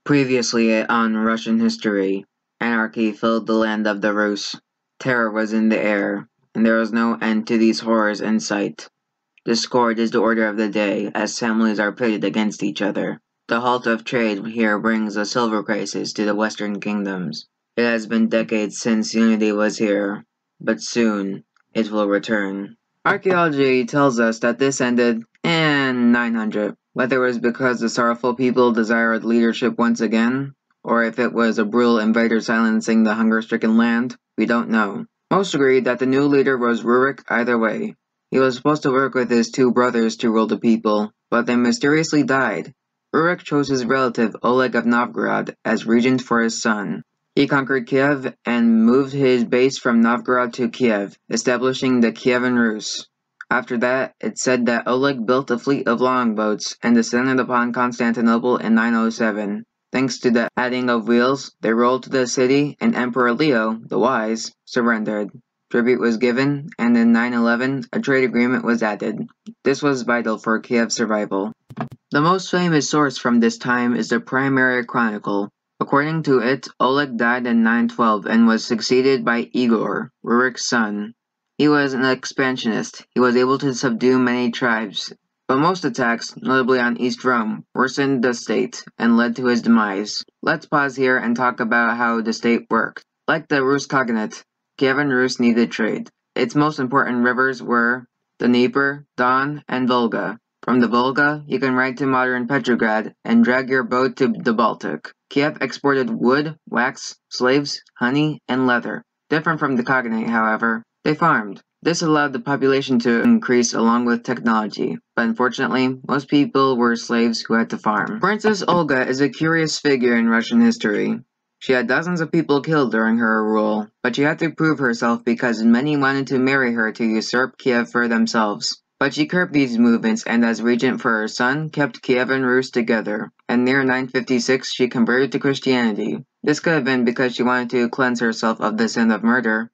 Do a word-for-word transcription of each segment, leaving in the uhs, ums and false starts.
Previously on Russian history, anarchy filled the land of the Rus. Terror was in the air, and there was no end to these horrors in sight. Discord is the order of the day, as families are pitted against each other. The halt of trade here brings a silver crisis to the western kingdoms. It has been decades since unity was here, but soon it will return. Archaeology tells us that this ended in nine hundred. Whether it was because the sorrowful people desired leadership once again, or if it was a brutal invader silencing the hunger-stricken land, we don't know. Most agree that the new leader was Rurik either way. He was supposed to work with his two brothers to rule the people, but they mysteriously died. Rurik chose his relative Oleg of Novgorod as regent for his son. He conquered Kiev and moved his base from Novgorod to Kiev, establishing the Kievan Rus. After that, it's said that Oleg built a fleet of longboats and descended upon Constantinople in nine oh seven. Thanks to the adding of wheels, they rolled to the city, and Emperor Leo the Wise surrendered. Tribute was given, and in nine eleven, a trade agreement was added. This was vital for Kiev's survival. The most famous source from this time is the Primary Chronicle. According to it, Oleg died in nine twelve and was succeeded by Igor, Rurik's son. He was an expansionist. He was able to subdue many tribes, but most attacks, notably on East Rome, worsened the state and led to his demise. Let's pause here and talk about how the state worked. Like the Rus Khaganate, Kievan Rus needed trade. Its most important rivers were the Dnieper, Don, and Volga. From the Volga, you can ride to modern Petrograd and drag your boat to the Baltic. Kiev exported wood, wax, slaves, honey, and leather. Different from the Khaganate, however, they farmed. This allowed the population to increase along with technology, but unfortunately, most people were slaves who had to farm. Princess Olga is a curious figure in Russian history. She had dozens of people killed during her rule, but she had to prove herself because many wanted to marry her to usurp Kiev for themselves. But she curbed these movements and as regent for her son, kept Kiev and Rus together, and near nine fifty-six she converted to Christianity. This could have been because she wanted to cleanse herself of the sin of murder.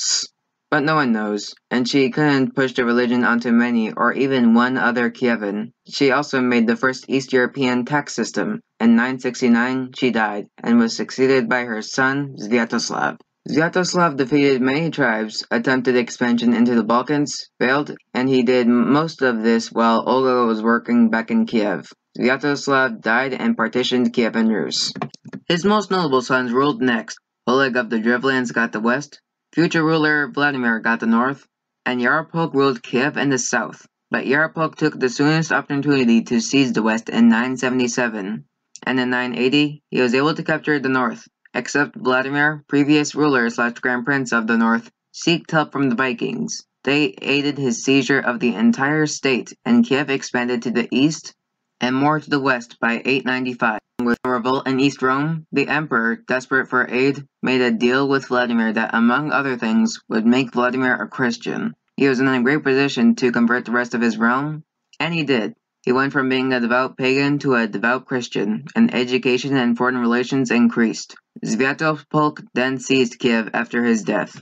But no one knows, and she couldn't push the religion onto many or even one other Kievan. She also made the first East European tax system. In nine sixty-nine, she died, and was succeeded by her son, Sviatoslav. Sviatoslav defeated many tribes, attempted expansion into the Balkans, failed, and he did most of this while Olga was working back in Kiev. Sviatoslav died and partitioned Kiev and Rus. His most notable sons ruled next. Oleg of the Drevlians got the west, future ruler Vladimir got the north, and Yaropolk ruled Kiev and the south. But Yaropolk took the soonest opportunity to seize the west in nine seventy-seven, and in nine eighty, he was able to capture the north. Except Vladimir, previous ruler slash grand prince of the north, sought help from the Vikings. They aided his seizure of the entire state, and Kiev expanded to the east and more to the west by eight ninety-five. With a revolt in East Rome, the emperor, desperate for aid, made a deal with Vladimir that, among other things, would make Vladimir a Christian. He was in a great position to convert the rest of his realm, and he did. He went from being a devout pagan to a devout Christian, and education and foreign relations increased. Sviatopolk then seized Kiev after his death.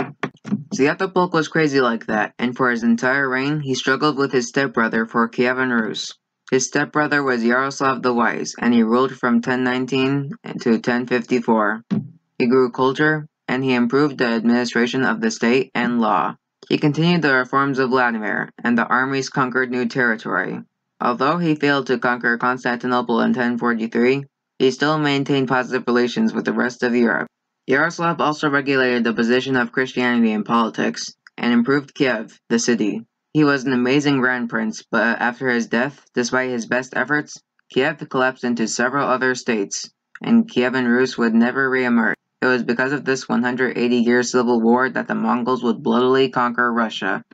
Sviatopolk was crazy like that, and for his entire reign, he struggled with his stepbrother for Kievan Rus. His stepbrother was Yaroslav the Wise, and he ruled from ten nineteen to ten fifty-four. He grew culture, and he improved the administration of the state and law. He continued the reforms of Vladimir, and the armies conquered new territory. Although he failed to conquer Constantinople in ten forty-three, he still maintained positive relations with the rest of Europe. Yaroslav also regulated the position of Christianity in politics, and improved Kiev, the city. He was an amazing grand prince, but after his death, despite his best efforts, Kiev collapsed into several other states, and Kievan Rus would never re-emerge. It was because of this one hundred eighty year civil war that the Mongols would bloodily conquer Russia.